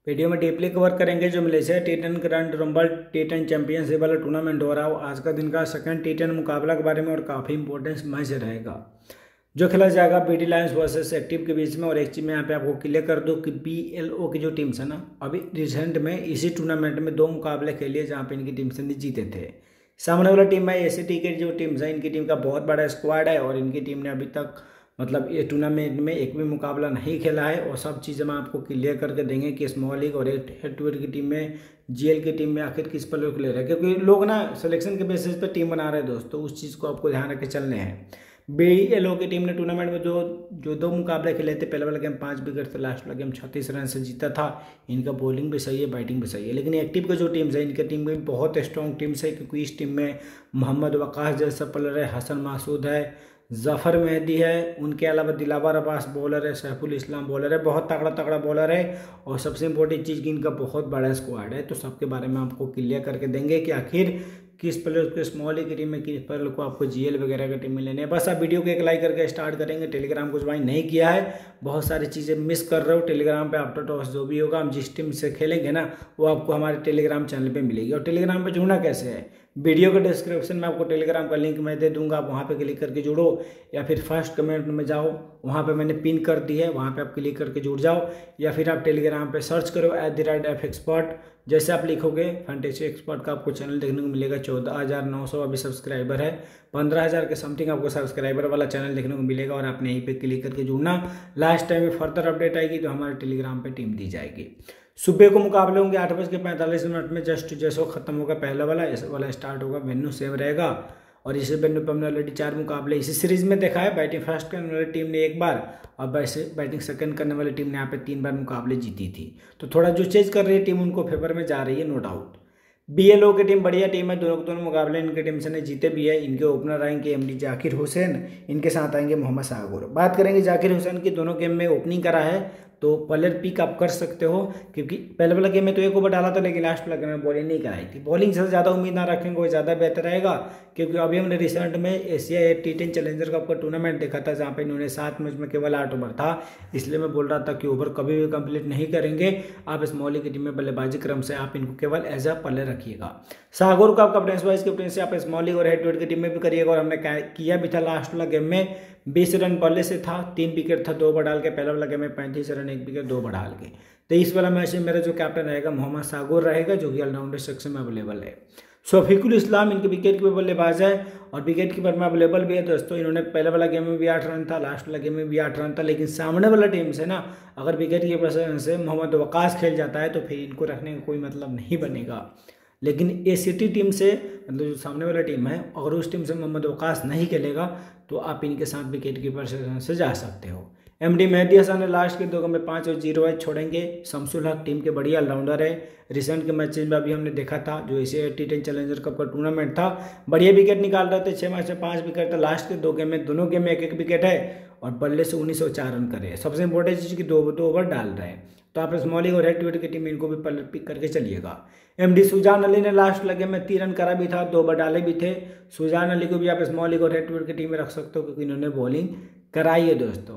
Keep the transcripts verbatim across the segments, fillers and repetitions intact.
Video में deeply cover करेंगे जो Malaysia T ten grand rumble T ten championship वाला टूर्नामेंट हो रहा हो आज का दिन का सेकंड टी टेन मुकाबला के बारे में, और काफ़ी इंपॉर्टेंस मैच रहेगा जो खेला जाएगा बीडी लायंस वर्सेस एक्टिव के बीच में। और एक चीज़ मैं यहाँ पे आपको क्लियर कर दूँ कि बी एल ओ की जो टीम्स है ना, अभी रिसेंट में इसी टूर्नामेंट में दो मुकाबले खेले जहाँ पे इनकी टीम्स ने जीते थे। सामने वाला टीम है ए सी टी की जो टीम्स है, इनकी टीम का बहुत बड़ा स्क्वाड है और इनकी टीम ने अभी तक मतलब ये टूर्नामेंट में एक भी मुकाबला नहीं खेला है। और सब चीज़ें हम आपको क्लियर करके देंगे कि स्मॉल लीग और हेड टू हेड की टीम में, जीएल की टीम में आखिर किस पर लोग क्लियर है, क्योंकि लोग ना सिलेक्शन के बेसिस पे टीम बना रहे हैं दोस्तों। उस चीज़ को आपको ध्यान रख के चलने हैं। बीएलओ की टीम ने टूर्नामेंट में जो जो दो मुकाबले खेले थे, पहले वाला गेम पाँच विकेट थे, लास्ट वाला गेम छत्तीस रन से जीता था। इनका बॉलिंग भी सही है, बैटिंग भी सही है। लेकिन एक्टिव का जो टीम्स है, इनकी टीम भी बहुत स्ट्रॉन्ग टीम्स है, क्योंकि इस टीम में मोहम्मद वकास जैसा प्लेयर है, हसन मासूद है, जफ़र मेहदी है, उनके अलावा दिलावर अब्बास बॉलर है, सैफुल इस्लाम बॉलर है, बहुत तगड़ा तगड़ा बॉलर है। और सबसे इंपॉर्टेंट चीज़ कि इनका बहुत बड़ा स्क्वाड है। तो सबके बारे में आपको क्लियर करके देंगे कि आखिर किस प्लेयर को स्मॉल लीग की टीम में, किस प्लेयर को आपको जीएल वगैरह की टीम में लेने हैं। बस आप वीडियो को एक लाइक करके स्टार्ट करेंगे। टेलीग्राम को ज्वाइन नहीं किया है, बहुत सारी चीज़ें मिस कर रहे हो। टेलीग्राम पे आफ्टर टॉस जो भी होगा, हम जिस टीम से खेलेंगे ना, वो आपको हमारे टेलीग्राम चैनल पे मिलेगी। और टेलीग्राम पे जुड़ना कैसे है, वीडियो के डिस्क्रिप्शन में आपको टेलीग्राम का लिंक मैं दे दूंगा, आप वहाँ पे क्लिक करके जुड़ो, या फिर फर्स्ट कमेंट में जाओ, वहाँ पे मैंने पिन कर दी है, वहाँ पे आप क्लिक करके जुड़ जाओ। या फिर आप टेलीग्राम पे सर्च करो at the rate F expert, जैसे आप लिखोगे फैंटेसी एक्सपर्ट का आपको चैनल देखने को मिलेगा। चौदह हज़ार नौ सौ अभी सब्सक्राइबर है, पंद्रह हज़ार के समथिंग आपको सब्सक्राइबर वाला चैनल देखने को मिलेगा। और आपने यहीं पे क्लिक करके जुड़ना। लास्ट टाइम में फर्दर अपडेट आएगी तो हमारे टेलीग्राम पे टीम दी जाएगी। सुबह को मुकाबले होंगे आठ बज के पैंतालीस मिनट में, जस्ट जैसे खत्म होगा पहला वाला, इस वाला स्टार्ट होगा, वेन्यू सेम रहेगा। और इसी वेन्यू पर हमने ऑलरेडी चार मुकाबले इसी सीरीज में देखा है। बैटिंग फर्स्ट करने वाली टीम ने एक बार और वैसे बैटिंग सेकंड करने वाली टीम ने यहाँ पे तीन बार मुकाबले जीती थी। तो थोड़ा जो चेंज कर रही है टीम, उनको फेवर में जा रही है, नो डाउट। बीएलओ की टीम बढ़िया टीम है, दोनों दोनों मुकाबले इनकी टीम से ने जीते भी है। इनके ओपनर आएंगे एमडी जाकिर हुसैन, इनके साथ आएंगे मोहम्मद सागुर। बात करेंगे जाकिर हुसैन की, दोनों गेम में ओपनिंग करा है, तो प्लेयर पिक आप कर सकते हो, क्योंकि पहले वाला गेम में तो एक ओवर डाला था, लेकिन लास्ट वाला गेम में बॉलिंग नहीं कराई थी। बॉलिंग से ज़्यादा उम्मीद ना रखेंगे, वो ज़्यादा बेहतर रहेगा। क्योंकि अभी हमने रिसेंट में Asia T ten challenger cup का टूर्नामेंट देखा था, जहाँ पे इन्होंने सात मैच में केवल आठ ओवर था। इसलिए मैं बोल रहा था कि ओवर कभी भी कंप्लीट नहीं करेंगे। आप स्मॉल लीग की टीम में बल्लेबाजी क्रम से आप इनको केवल एज अ प्लेयर रखिएगा। सागुर का कैप्टन वाइस कैप्टन से आप स्मॉल लीग और हेड टू हेड की टीम में भी करिएगा। और हमने किया भी था लास्ट वाला गेम में, बीस रन पहले से था, तीन विकेट था दो ओवर डाल के। पहले वाला गेम में पैंतीस रन एक विकेट दो ओवर डाल के। तो इस वाला मैच में मेरा जो कैप्टन रहेगा मोहम्मद सागुर रहेगा, जो कि ऑलराउंडर सेक्शन में अवेलेबल है। शफीकुल इस्लाम इनके विकेट कीपर बल्लेबाज है और विकेट कीपर में अवेलेबल भी है दोस्तों। इन्होंने पहले वाला गेम में भी आठ रन था, लास्ट वाला गेम में भी आठ रन था। लेकिन सामने वाला टीम से ना, अगर विकेट कीपर से मोहम्मद वकास खेल जाता है तो फिर इनको रखने का कोई मतलब नहीं बनेगा। लेकिन ए सिटी टीम से, मतलब जो सामने वाला टीम है, अगर उस टीम से मोहम्मद वकास नहीं खेलेगा तो आप इनके साथ विकेट कीपर से जा सकते हो। एमडी मेहदी हसन ने लास्ट के दो गेम में पाँच और जीरो है छोड़ेंगे। शमसुल हक टीम के बढ़िया ऑलराउंडर है। रिसेंट के मैचेज में अभी हमने देखा था, जो Asia T ten challenger cup का टूर्नामेंट था, बढ़िया विकेट निकाल रहे थे। छः मैच में पाँच विकेट था, लास्ट के दो गेम में दोनों गेम में एक एक विकेट है और बल्ले से उन्नीस सौ चार रन करे। सबसे इंपॉर्टेंट चीज़ की दो दो ओवर डाल रहे हैं। तो आप स्मॉल लीग और हेड टू हेड की टीम में इनको भी पल पिक करके चलिएगा। एमडी सुजान अली ने लास्ट लगे में तीन रन करा भी था, दो ओवर डाले भी थे। सुजान अली को भी आप स्मॉल लीग और हेड टू हेड की टीम में रख सकते हो, क्योंकि इन्होंने बॉलिंग कराई है दोस्तों।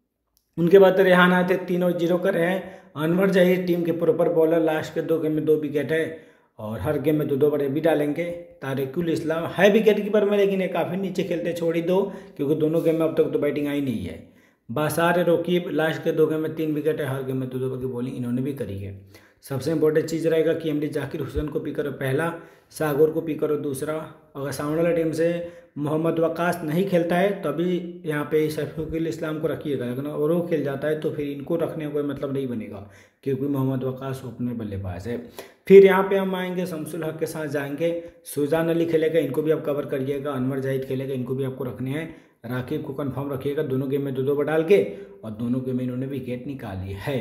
उनके बाद रेहान आए थे, तीन और जीरो करे हैं। अनवर जहीर टीम के प्रॉपर बॉलर, लास्ट के दो गेम में दो विकेट है और हर गेम में दो दो बड़े भी डालेंगे। तारिकुल इस्लाम है विकेट कीपर में, लेकिन ये काफ़ी नीचे खेलते, छोड़ ही दो, क्योंकि दोनों गेम में अब तक तो बैटिंग आई नहीं है। बासार रकीब लास्ट के दो गेम में तीन विकेट है, हर गेम में दो दो की बॉलिंग इन्होंने भी करी है। सबसे इंपॉर्टेंट चीज़ रहेगा कि एमडी जाकिर हुसैन को पिक करो पहला, सागुर को पिक करो दूसरा। अगर सामने वाला टीम से मोहम्मद वकास नहीं खेलता है तो अभी यहाँ पे शफीकुल इस्लाम को रखिएगा, लेकिन अगर वो खेल जाता है तो फिर इनको रखने का कोई मतलब नहीं बनेगा, क्योंकि मोहम्मद वकास ओपनर बल्लेबाज है। फिर यहाँ पे हम आएंगे, शमसुल हक के साथ जाएंगे। सुजान अली खेलेगा, इनको भी आप कवर करिएगा। अनवर जाहिद खेलेगा, इनको भी आपको रखने हैं। राकिब को कंफर्म रखिएगा, दोनों गेम में दो दो ओवर डाल के, और दोनों गेम में इन्होंने विकेट निकाली है।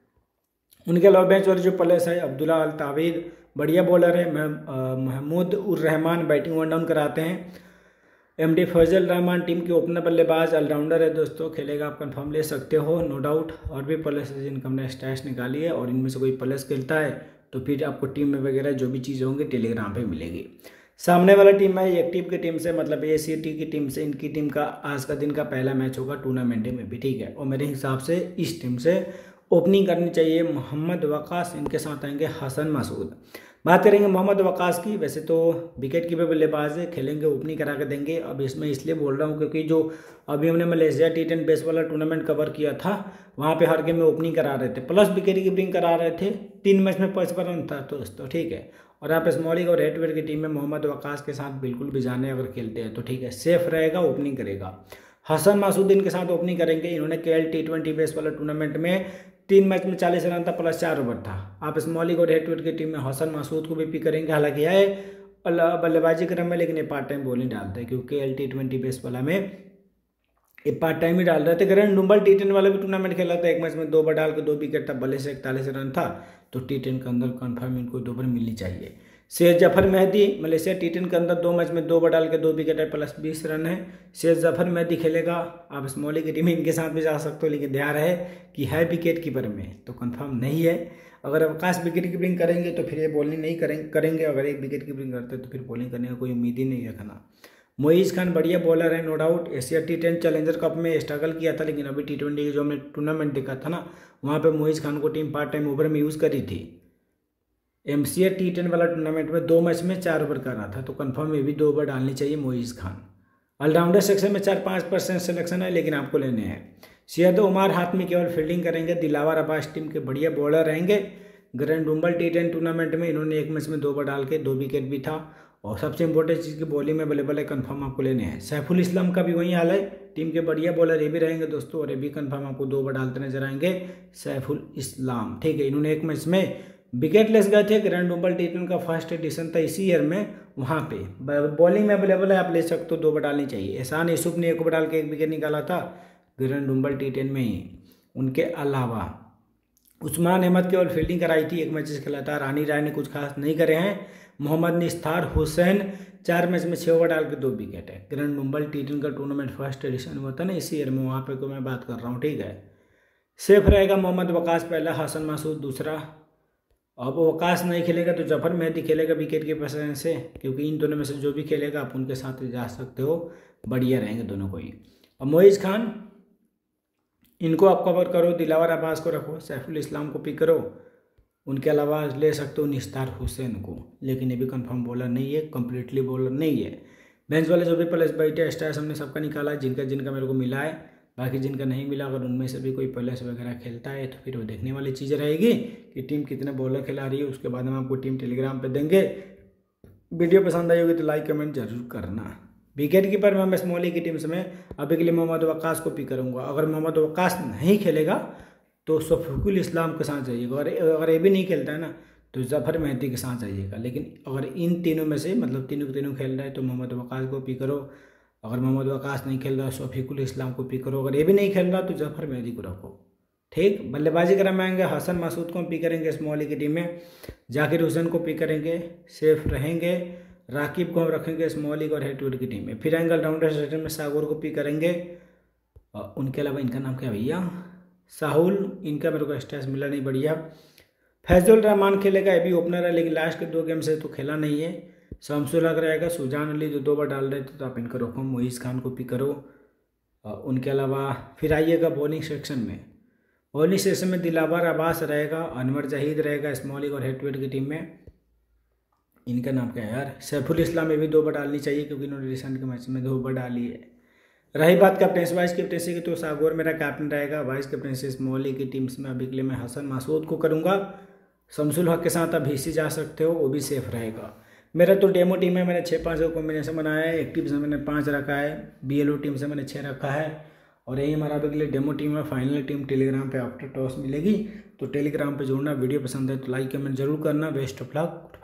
उनके अलावा बेंच वाले जो प्लेयर्स है, अब्दुल्ला अल तावीर बढ़िया बॉलर है। महमूद उर रहमान बैटिंग वन डाउन कराते हैं। एमडी फजल रहमान टीम के ओपनर बल्लेबाज, ऑलराउंडर है दोस्तों, खेलेगा, आप कंफर्म ले सकते हो, नो डाउट। और भी प्लेयर्स है जिनका हमने स्टैट्स निकाली है, और इनमें से कोई प्लेयर्स खेलता है तो फिर आपको टीम में वगैरह जो भी चीज़ें होंगी टेलीग्राम पे मिलेगी। सामने वाला टीम है एक्टिव की टीम से, मतलब ए सी टी की टीम से। इनकी टीम का आज का दिन का पहला मैच होगा टूर्नामेंट में भी, ठीक है। और मेरे हिसाब से इस टीम से ओपनिंग करनी चाहिए मोहम्मद वकास, इनके साथ आएंगे हसन मासूद। बात करेंगे मोहम्मद वकास की, वैसे तो विकेट कीपर बल्लेबाज है, खेलेंगे ओपनिंग करा के देंगे। अब इसमें इसलिए बोल रहा हूँ क्योंकि जो अभी हमने मलेशिया टी टेन बेस वाला टूर्नामेंट कवर किया था, वहाँ पे हर गेम में ओपनिंग करा रहे थे, प्लस विकेट कीपिंग करा रहे थे। तीन मैच में पचपन रन था दोस्तों, ठीक है। और यहाँ पे स्मॉलिंग और हेडवेयर की टीम में मोहम्मद वकास के साथ बिल्कुल भी जाने अगर खेलते हैं तो ठीक है, सेफ रहेगा, ओपनिंग करेगा। हसन मासूद के साथ ओपनिंग करेंगे। इन्होंने K L T twenty base वाला टूर्नामेंट में तीन मैच में चालीस रन था, प्लस चार ओवर था। आप स्मॉलिंग और हेडवेयर की टीम में हसन मासूद को भी पिक करेंगे। हालांकि है बल्लेबाजी क्रम में, लेकिन ये पार्ट टाइम बॉलिंग डालते हैं क्योंकि एल टी ट्वेंटी बेस वाला में ये पार्ट टाइम ही डाल रहे थे। ग्रैंड डुम्बल टी टेन वाला भी टूर्नामेंट खेला था, एक मैच में दो ओवर डाल के दो विकेट था, भले से इकतालीस रन था। तो टी टेन के अंदर कन्फर्म इनको दो ओवर मिलनी चाहिए। Sheikh Zafar Mehdi Malaysia T ten के अंदर दो मैच में दो ओवर डाल के दो विकेट है, प्लस बीस रन है। शेख जफर मेहदी खेलेगा। आप स्मॉलिंग की टीम इनके साथ भी जा सकते हो, लेकिन ध्यान है कि है विकेट कीपर में तो कंफर्म नहीं है। अगर अवकाश विकेट कीपिंग करेंगे तो फिर ये बॉलिंग नहीं करेंगे करेंगे अगर एक विकेट कीपिंग करते तो फिर बॉलिंग करने का कोई उम्मीद ही नहीं रखना। मोइज खान बढ़िया बॉलर है, no doubt. Asia T ten challenger cup में स्ट्रगल किया था, लेकिन अभी टी ट्वेंटी जो हमने टूर्नामेंट देखा था ना, वहाँ पे मोइज खान को टीम पार्ट टाइम ओवर में यूज़ करी थी। M C A T ten वाला टूर्नामेंट में दो मैच में चार ओवर कर रहा था, तो कंफर्म ये भी दो ओवर डालनी चाहिए मोइज खान। ऑलराउंडर सेक्शन में चार पाँच परसेंट सिलेक्शन है, लेकिन आपको लेने हैं। सैयद उमर हाथ में केवल फील्डिंग करेंगे। दिलावर अब्बास टीम के बढ़िया बॉलर रहेंगे। Grand rumble T ten tournament में इन्होंने एक मैच में दो ओवर डाल के दो विकेट भी था। और सबसे इंपॉर्टेंट चीज़ की बॉलिंग में अवेलेबल है, कंफर्म आपको लेने हैं। सैफुल इस्लाम का भी वही हाल है, टीम के बढ़िया बॉलर ये भी रहेंगे दोस्तों, और ये भी कंफर्म आपको दो ओवर डालते नजर आएंगे। सैफुल इस्लाम, ठीक है। इन्होंने एक मैच में विकेट लेस गए थे। ग्रैंड डुम्बल टी टेन का फर्स्ट एडिशन था इसी ईयर में, वहाँ पे बॉलिंग में अवेलेबल है, आप ले सकते हो, दो ओवर डालनी चाहिए। एहसान यूसुफ ने एक ओवर डाल के एक विकेट निकाला था ग्रैंड डुम्बल टी टेन में ही। उनके अलावा उस्मान अहमद केवल फील्डिंग कराई थी, एक मैच खेला था। रानी राय ने कुछ खास नहीं करे हैं। मोहम्मद निस्तार हुसैन चार मैच में छः ओवर डाल के दो विकेट है। ग्रैंड डुम्बल टी टेन का टूर्नामेंट फर्स्ट एडिशन हुआ था ना इसी ईयर में, वहाँ पे को मैं बात कर रहा हूँ, ठीक है। सेफ रहेगा मोहम्मद वकास पहला, हसन मासूद दूसरा। अब वकास नहीं खेलेगा तो जफर मेहदी खेलेगा विकेट के पसंद से, क्योंकि इन दोनों में से जो भी खेलेगा आप उनके साथ जा सकते हो, बढ़िया रहेंगे दोनों को ही। अब मोइज खान, इनको आप कवर करो। दिलावर अब्बास को रखो, सैफुल इस्लाम को पिक करो। उनके अलावा ले सकते हो निस्तार हुसैन को, लेकिन ये भी कंफर्म बॉलर नहीं है, कंप्लीटली बॉलर नहीं है। बेंच वाले जो भी प्लेस बैठे स्टार्स हमने सबका निकाला है, जिनका जिनका मेरे को मिला है। बाकी जिनका नहीं मिला, अगर उनमें से भी कोई प्लेस वगैरह खेलता है तो फिर वो देखने वाली चीज़ रहेगी कि टीम कितने बॉलर खिला रही है। उसके बाद हम आपको टीम टेलीग्राम पर देंगे। वीडियो पसंद आई होगी तो लाइक कमेंट जरूर करना। विकेट कीपर में मैं स्मॉली की टीम से मैं अभी के लिए मोहम्मद वकास को पिक करूँगा। अगर मोहम्मद वकास नहीं खेलेगा तो शफीकुल इस्लाम के साथ जाइएगा। अगर अगर ये भी नहीं खेलता है ना तो जफर मेहदी के साथ जाइएगा। लेकिन अगर इन तीनों में से मतलब तीनों के तीनों खेल रहे हैं तो मोहम्मद वकास को पिक करो। अगर मोहम्मद वकास नहीं खेल रहा शफीकुल इस्लाम को पिक करो। अगर ये भी नहीं खेल रहा तो जफर मेहदी को रखो, ठीक। बल्लेबाजी क्रम में आएंगे, हसन मासूद को पिक करेंगे स्मॉली की टीम में। जाकिर हुसैन को पिक करेंगे, सेफ रहेंगे। राकिब को हम रखेंगे स्मॉलिंग और हेडवेयर की टीम में। फिर एंगल राउंडर सेक्शन में सागोर को पिक करेंगे। और उनके अलावा इनका नाम क्या भैया, साहुल, इनका मेरे को स्टेस मिला नहीं, बढ़िया। फैजुल रहमान खेलेगा, ये भी ओपनर है, लेकिन लास्ट के दो गेम से तो खेला नहीं है। शमसुल हक रहेगा। सुजान अली जो दो बार डाल रहे थे तो आप इनको रखो। मोइज खान को पिक करो। और उनके अलावा फिर आइएगा बॉलिंग सेक्शन में। बॉलिंग सेक्शन में दिलावर अब्बास रहेगा, अनवर जहीद रहेगा स्मॉलिंग और हेडवेयर की टीम में। इनका नाम क्या है यार, सैफुल इस्लाम में भी दो ओवर डालनी चाहिए क्योंकि इन्होंने रिसेंट के मैच में दो ओवर डाली है। रही बात कैप्टन वाइस कैप्टनसी की तो सागोर मेरा कैप्टन रहेगा। वाइस कैप्टनसी स्मॉली की टीम्स में अभी के लिए मैं हसन मासूद को करूँगा। शमसुल हक के साथ आप हिस्सी जा सकते हो, वो भी सेफ रहेगा। मेरा तो डेमो टीम है, मैंने छः पाँच का कॉम्बिनेशन बनाया है। एक्टिव से मैंने पाँच रखा है, बी एल ओ टीम से मैंने छः रखा है। और यही हमारा अभी के लिए डेमो टीम है। फाइनल टीम टेलीग्राम पे आफ्टर टॉस मिलेगी, तो टेलीग्राम पे जुड़ना। वीडियो पसंद है तो लाइक कमेंट जरूर करना। Best of luck.